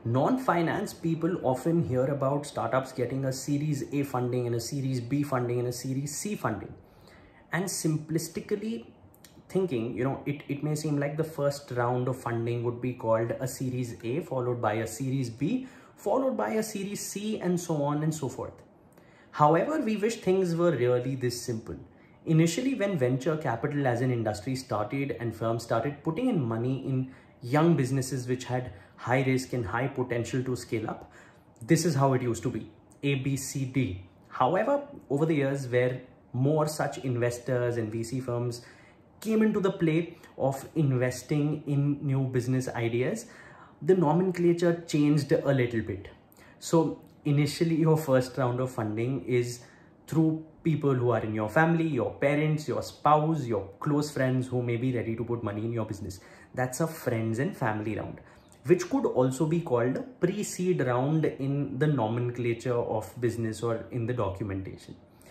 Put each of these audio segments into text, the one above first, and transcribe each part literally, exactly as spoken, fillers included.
Non-finance people often hear about startups getting a Series A funding and a Series B funding and a Series C funding. And simplistically thinking, you know, it, it may seem like the first round of funding would be called a Series A, followed by a Series B, followed by a Series C, and so on and so forth. However, we wish things were really this simple. Initially, when venture capital as an industry started and firms started putting in money in young businesses which had high risk and high potential to scale up, this is how it used to be, A, B, C, D. However, over the years, where more such investors and V C firms came into the play of investing in new business ideas, the nomenclature changed a little bit. So initially, your first round of funding is through people who are in your family, your parents, your spouse, your close friends who may be ready to put money in your business. That's a friends and family round, which could also be called a pre-seed round in the nomenclature of business or in the documentation.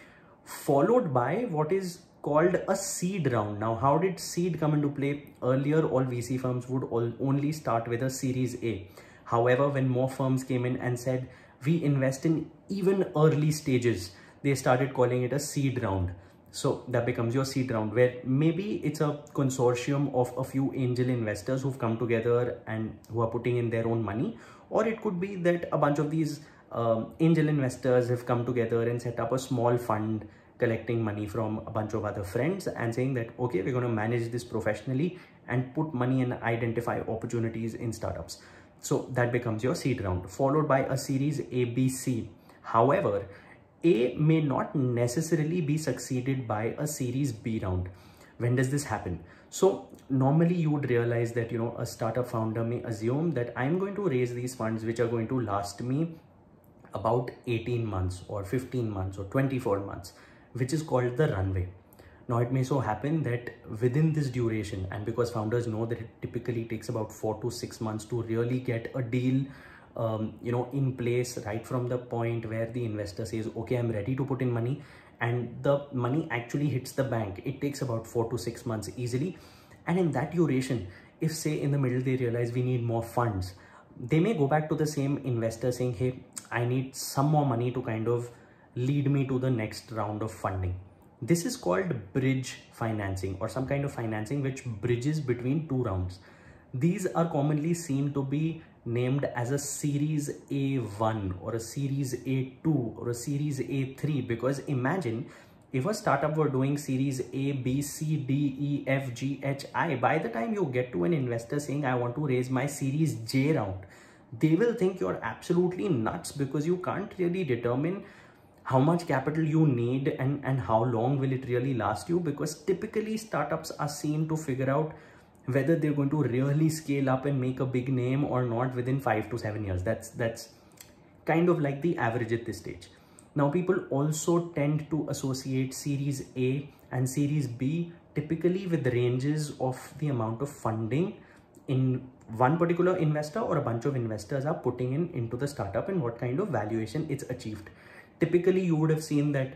Followed by what is called a seed round. Now, how did seed come into play? Earlier, all V C firms would all only start with a Series A. However, when more firms came in and said, we invest in even early stages, they started calling it a seed round. So that becomes your seed round, where maybe it's a consortium of a few angel investors who've come together and who are putting in their own money. Or it could be that a bunch of these um, angel investors have come together and set up a small fund, collecting money from a bunch of other friends and saying that, okay, we're going to manage this professionally and put money and identify opportunities in startups. So that becomes your seed round, followed by a Series A, B, C. However, A may not necessarily be succeeded by a Series B round. When does this happen? So normally you would realize that, you know, a startup founder may assume that I'm going to raise these funds which are going to last me about eighteen months or fifteen months or twenty-four months, which is called the runway. Now, it may so happen that within this duration, and because founders know that it typically takes about four to six months to really get a deal Um, you know, in place, right from the point where the investor says, okay, I'm ready to put in money, and the money actually hits the bank, it takes about four to six months easily. And in that duration, if say in the middle they realize we need more funds, they may go back to the same investor saying, hey, I need some more money to kind of lead me to the next round of funding. This is called bridge financing, or some kind of financing which bridges between two rounds. These are commonly seen to be named as a Series A one or a Series A two or a Series A three, because imagine if a startup were doing Series A, B, C, D, E, F, G, H, I, by the time you get to an investor saying, I want to raise my Series J round, they will think you're absolutely nuts, because you can't really determine how much capital you need and, and how long will it really last you, because typically startups are seen to figure out whether they're going to really scale up and make a big name or not within five to seven years. That's that's kind of like the average at this stage. Now, people also tend to associate Series A and Series B typically with ranges of the amount of funding in one particular investor or a bunch of investors are putting in into the startup and what kind of valuation it's achieved. Typically, you would have seen that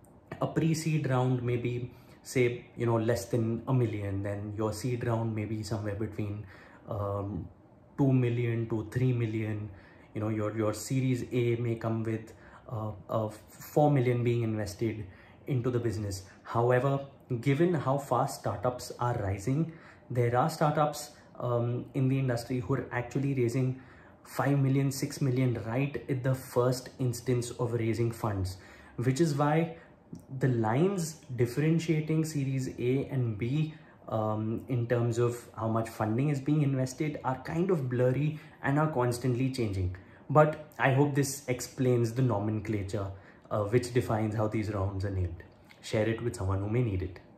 a pre-seed round may be, say, you know, less than a million, then your seed round may be somewhere between um, two million to three million. You know, your, your Series A may come with uh, uh, four million being invested into the business. However, given how fast startups are rising, there are startups um, in the industry who are actually raising five million, six million right at the first instance of raising funds, which is why the lines differentiating Series A and B um, in terms of how much funding is being invested are kind of blurry and are constantly changing. But I hope this explains the nomenclature uh, which defines how these rounds are named. Share it with someone who may need it.